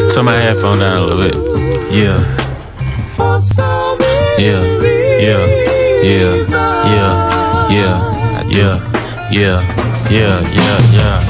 Turn my headphone down a little bit. Yeah. Yeah. Yeah. Yeah. Yeah. Yeah. Yeah. Yeah. Yeah. Yeah.